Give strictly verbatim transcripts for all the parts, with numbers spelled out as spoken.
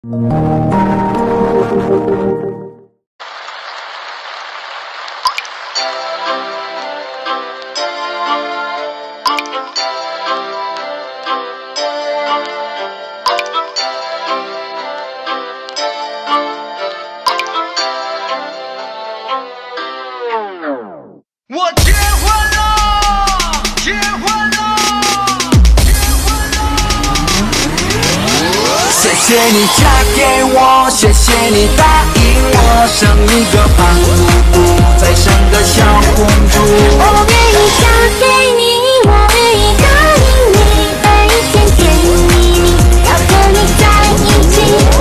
谢谢你嫁给我，谢谢你答应我，生一个胖嘟嘟，再生个小公主。 我愿意嫁给你，我愿意答应你，每一天甜蜜蜜，要和你在一起。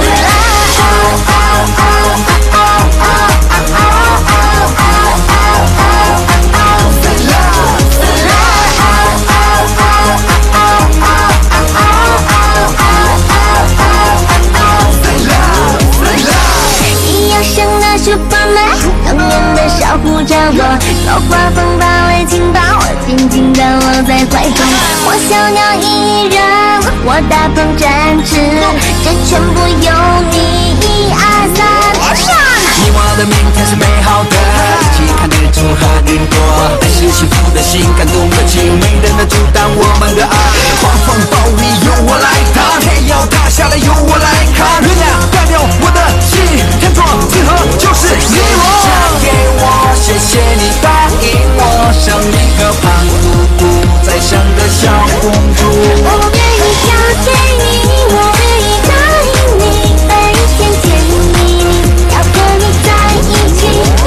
永远的守护着我，有刮风暴雷请把我紧紧地搂在怀中。我小鸟依人，我大鹏展翅，这全部由你。一二三，连上！ 你我的明天是美好的，一起看日出和云朵，爱是幸福的心，感动的情，没人能阻挡我们的爱。狂风暴雨由我来挡，天要塌下来由我来扛，月亮代表我的心，天作之合就是你我。嫁给我，谢谢你答应我，生一个胖嘟嘟，再生个小公主。 我愿意嫁给你，我愿意答应你，每一天甜蜜蜜，要和你在一起。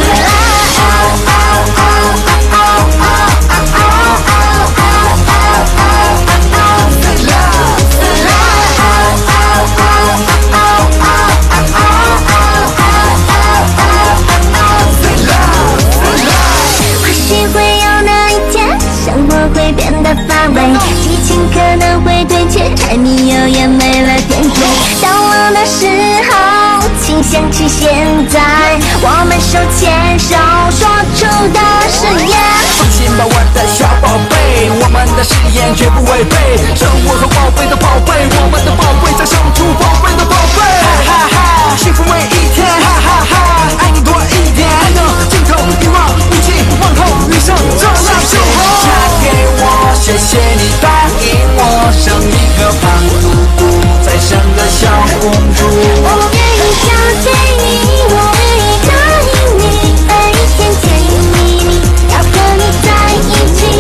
会变得乏味，激情可能会退却，柴米油盐没了点缀。到了那时候，请想起现在，我们手牵手说出的誓言。 放心吧，我的小宝贝，我们的誓言绝不违背。生活和宝贝的宝贝，我们的宝贝在生出宝贝的宝贝。哈哈哈，幸福每一天，哈哈哈，爱你多一点，还能镜头遗忘，一起往后余生这样生活。嫁给我，谢谢你答应我，生一个胖嘟嘟，再生个小公主。 我愿意嫁给你，我愿意答应你，每一天甜蜜蜜，要和你在一起。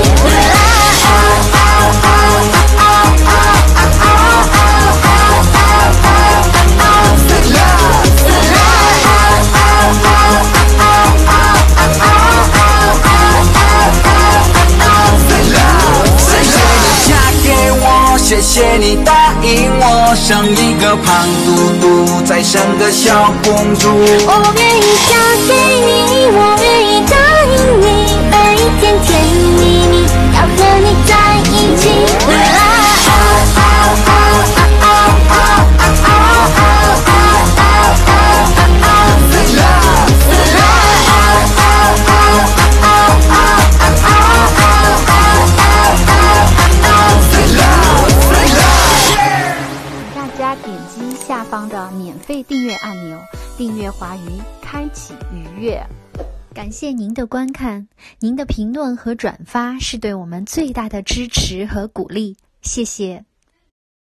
谢谢你答应我，生一个胖嘟嘟，再生个小公主。 我愿意嫁给你，我愿意答应你，每一天甜蜜蜜，要和你在一起。 下方的免费订阅按钮，订阅华语，开启愉悦。感谢您的观看，您的评论和转发是对我们最大的支持和鼓励，谢谢。